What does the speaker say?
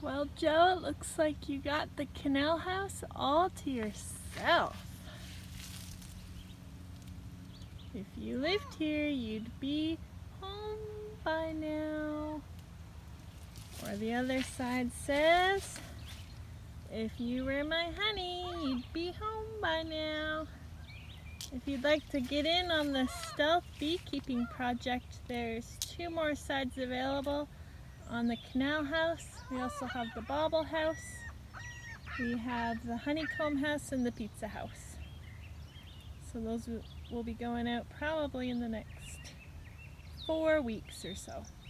Well, Joe, it looks like you got the Canal house all to yourself. If you lived here, you'd be home by now. Or the other side says, if you were my honey, you'd be home by now. If you'd like to get in on the stealth beekeeping project, there's 2 more sides available on the Canal house. We also have the bauble house. We have the honeycomb house and the pizza house. So those will be going out probably in the next 4 weeks or so.